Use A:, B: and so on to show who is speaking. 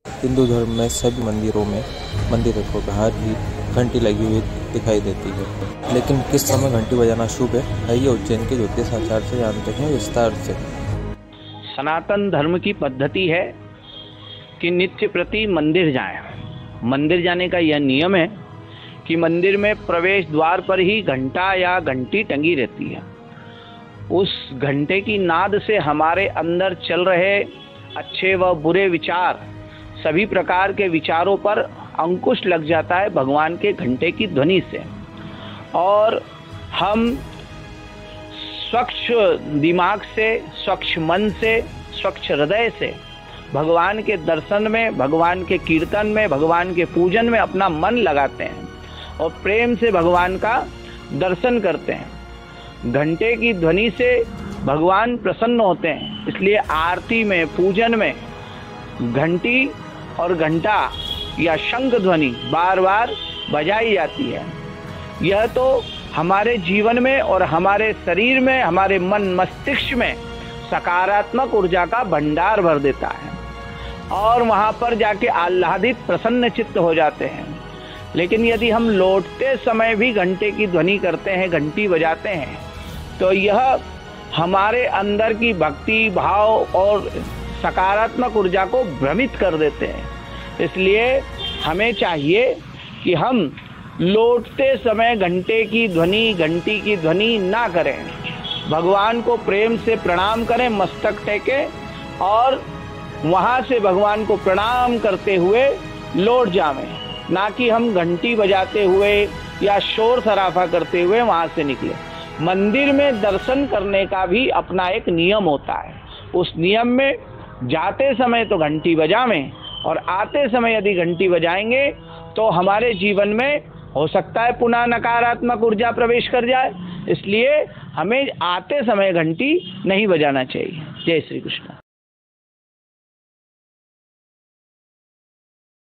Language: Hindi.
A: हिंदू धर्म में सभी मंदिरों को बाहर ही घंटी लगी हुई दिखाई देती है। लेकिन किस समय घंटी बजाना शुभ है, आइए उज्जैन के ज्योतिष आचार्य से जानते हैं विस्तार से।
B: सनातन धर्म की पद्धति है कि नित्य प्रति मंदिर जाएं। मंदिर जाने का यह नियम है कि मंदिर में प्रवेश द्वार पर ही घंटा या घंटी टंगी रहती है। उस घंटे की नाद से हमारे अंदर चल रहे अच्छे व बुरे विचार, सभी प्रकार के विचारों पर अंकुश लग जाता है भगवान के घंटे की ध्वनि से, और हम स्वच्छ दिमाग से, स्वच्छ मन से, स्वच्छ हृदय से भगवान के दर्शन में, भगवान के कीर्तन में, भगवान के पूजन में अपना मन लगाते हैं और प्रेम से भगवान का दर्शन करते हैं। घंटे की ध्वनि से भगवान प्रसन्न होते हैं, इसलिए आरती में, पूजन में घंटी और घंटा या शंख ध्वनि बार बार बजाई जाती है। यह तो हमारे जीवन में और हमारे शरीर में, हमारे मन मस्तिष्क में सकारात्मक ऊर्जा का भंडार भर देता है और वहाँ पर जाके आह्लादित प्रसन्न चित्त हो जाते हैं। लेकिन यदि हम लौटते समय भी घंटे की ध्वनि करते हैं, घंटी बजाते हैं, तो यह हमारे अंदर की भक्ति भाव और सकारात्मक ऊर्जा को भ्रमित कर देते हैं। इसलिए हमें चाहिए कि हम लौटते समय घंटी की ध्वनि ना करें। भगवान को प्रेम से प्रणाम करें, मस्तक टेकें और वहाँ से भगवान को प्रणाम करते हुए लौट जावें, ना कि हम घंटी बजाते हुए या शोर शराफा करते हुए वहाँ से निकले। मंदिर में दर्शन करने का भी अपना एक नियम होता है। उस नियम में जाते समय तो घंटी बजावें और आते समय यदि घंटी बजाएंगे तो हमारे जीवन में हो सकता है पुनः नकारात्मक ऊर्जा प्रवेश कर जाए। इसलिए हमें आते समय घंटी नहीं बजाना चाहिए। जय श्री कृष्ण।